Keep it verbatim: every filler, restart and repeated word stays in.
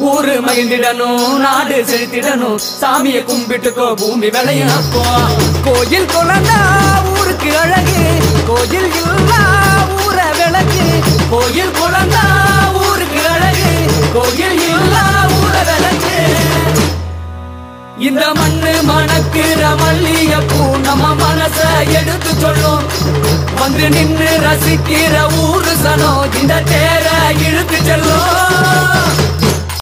ஊரு மகிழ்ந்திடணும் நாடு செழித்திடணும் சாமியை கும்பிட்டுக்கோ பூமி விளையும் அப்போ கோயில் குழந்தா ஊருக்கு அழகு கோயில் இல்லா ஊர விளக்கு கோயில் குழந்தா ஊருக்கு அழகு கோயில் இல்லா ஊர விளக்கு இந்த மண்ணு மணக்கிற மல்லியப்பூ நம்ம மனச எடுத்து சொல்லும் வந்து நின்று ரசிக்கிற ஊரு சனம் இந்த தேர இழுத்து செல்லும்